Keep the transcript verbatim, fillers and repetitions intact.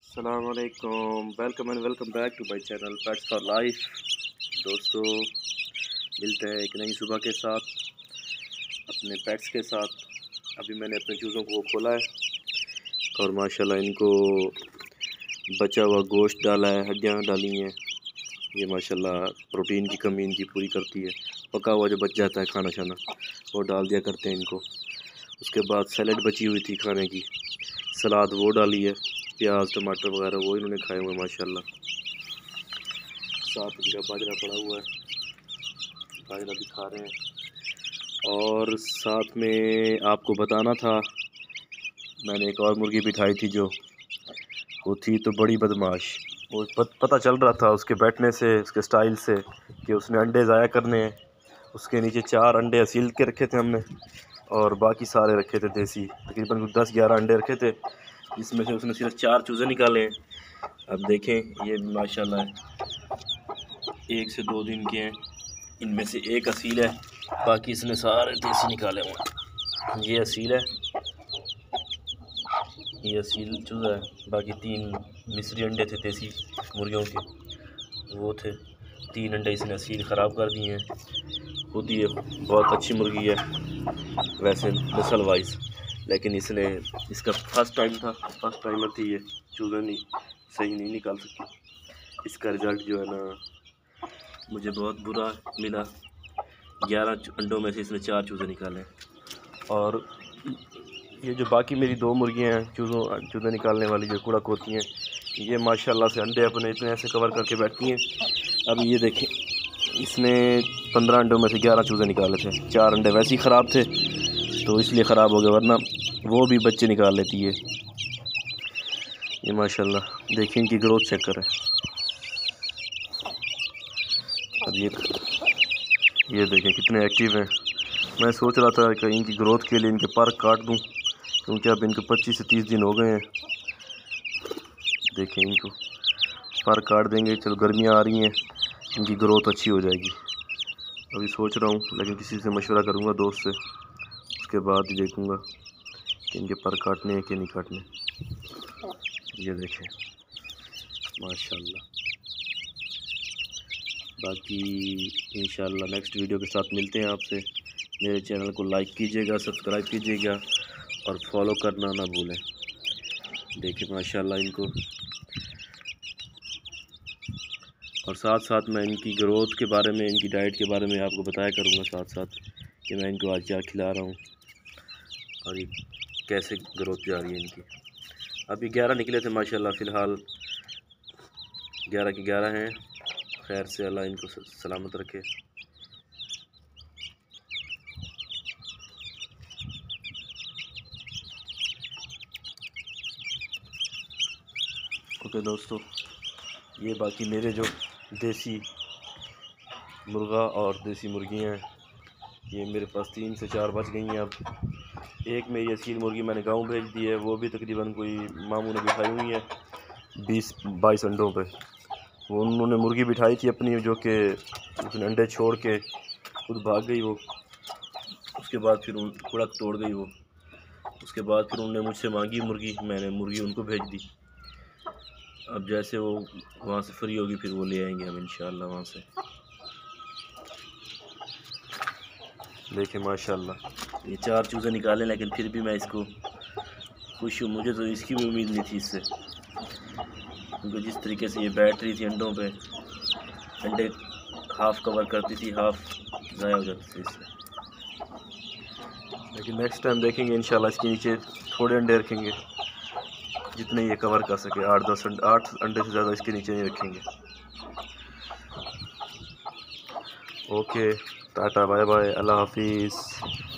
अस्सलामुअलैकुम, welcome and welcome back to my channel pets for life. दोस्तों, मिलते हैं एक नई सुबह के साथ अपने पेट्स के साथ। अभी मैंने अपने चूज़ों को खोला है और माशाल्लाह इनको बचा हुआ गोश्त डाला है, हड्डियाँ डाली हैं। ये माशाल्लाह प्रोटीन की कमी इनकी पूरी करती है। पका हुआ जो बच जाता है खाना शाना वो डाल दिया करते हैं इनको। उसके बाद सैलेड बची हुई थी खाने की, सलाद वो डाली है, प्याज टमाटर वगैरह वो इन्होंने खाए हुए माशाल्लाह। साथ इनका बाजरा पड़ा हुआ है, बाजरा भी खा रहे हैं। और साथ में आपको बताना था, मैंने एक और मुर्गी बिठाई थी जो वो थी तो बड़ी बदमाश। वो पता चल रहा था उसके बैठने से, उसके स्टाइल से कि उसने अंडे ज़ाया करने हैं। उसके नीचे चार अंडे असील के रखे थे हमने और बाकी सारे रखे थे देसी, तकरीबन दस ग्यारह अंडे रखे थे, इसमें से उसने सिर्फ चार चूज़े निकाले हैं। अब देखें, ये माशाल्लाह एक से दो दिन के हैं, इनमें से एक असील है, बाकी इसने सारे देसी निकाले हुए हैं। ये असील है, ये असील चूज़ा है, बाकी तीन मिस्री अंडे थे देसी मुर्गियों के, वो थे। तीन अंडे इसने असील ख़राब कर दिए हैं। खुद ये बहुत अच्छी मुर्गी है वैसे नस्ल वाइज, लेकिन इसने इसका फर्स्ट टाइम था, फर्स्ट टाइमर थी ये, चूज़ा नहीं सही नहीं निकाल सकी। इसका रिज़ल्ट जो है ना मुझे बहुत बुरा मिला। ग्यारह अंडों में से इसने चार चूज़े निकाले। और ये जो बाकी मेरी दो मुर्गियाँ हैं चूज़ों चूज़े निकालने वाली जो कूड़ा कोती हैं, ये माशाल्लाह से अंडे अपने इतने ऐसे कवर करके बैठती हैं। अब ये देखें, इसने पंद्रह अंडों में से ग्यारह चूज़े निकाले थे। चार अंडे वैसे ही ख़राब थे तो इसलिए ख़राब हो गए, वरना वो भी बच्चे निकाल लेती है। ये माशाल्लाह देखिए इनकी ग्रोथ चेक करें। अब ये ये देखें कितने एक्टिव हैं। मैं सोच रहा था कि इनकी ग्रोथ के लिए इनके पर काट दूं, क्योंकि अब इनको पच्चीस से तीस दिन हो गए हैं। देखें, इनको पर काट देंगे, चलो गर्मियाँ आ रही हैं, इनकी ग्रोथ अच्छी हो जाएगी। अभी सोच रहा हूँ, लेकिन किसी से मशवरा करूँगा दोस्त से, उसके बाद ही देखूँगा कि इनके पर काटने हैं कि नहीं काटने। ये देखें माशाल्लाह। बाकी इंशाल्लाह नेक्स्ट वीडियो के साथ मिलते हैं आपसे। मेरे चैनल को लाइक कीजिएगा, सब्सक्राइब कीजिएगा और फॉलो करना ना भूलें। देखिए माशाल्लाह इनको, और साथ साथ मैं इनकी ग्रोथ के बारे में, इनकी डाइट के बारे में आपको बताया करूँगा साथ साथ कि मैं इनको आज क्या खिला रहा हूँ और ये कैसे ग्रोथ जा रही है इनकी। अभी ग्यारह निकले थे माशाल्लाह, फ़िलहाल ग्यारह के ग्यारह हैं। खैर से अल्लाह इनको सलामत रखे। ओके दोस्तों, ये बाकी मेरे जो देसी मुर्गा और देसी मुर्गियाँ हैं, ये मेरे पास तीन से चार बच गई हैं। अब एक मेरी असील मुर्गी मैंने गाँव भेज दी है, वो भी तकरीबन कोई मामू ने बिठाई हुई है बीस बाईस अंडों पे। वो उन्होंने मुर्गी बिठाई थी अपनी, जो कि उसने अंडे छोड़ के खुद भाग गई वो। उसके बाद फिर उन कुड़क तोड़ गई वो। उसके बाद फिर उन्होंने मुझसे मांगी मुर्गी, मैंने मुर्गी उनको भेज दी। अब जैसे वो वहाँ से फ्री होगी फिर वो ले आएंगे हम इंशाल्लाह वहाँ से। देखिए माशाल्लाह ये चार चूज़े निकाले, लेकिन फिर भी मैं इसको खुश हूँ। मुझे तो इसकी भी उम्मीद नहीं थी इससे, क्योंकि जिस तरीके से ये बैठ रही थी अंडों पे, अंडे हाफ़ कवर करती थी, हाफ़ ज़ाया हो जाती थी इससे। लेकिन नेक्स्ट टाइम देखेंगे इंशाल्लाह, इसके नीचे थोड़े अंडे रखेंगे जितने ये कवर कर सके। आठ दस अंडे, आठ अंडे से ज़्यादा इसके नीचे नहीं रखेंगे। ओके, टाटा बाय बाय, अल्लाह हाफिज़।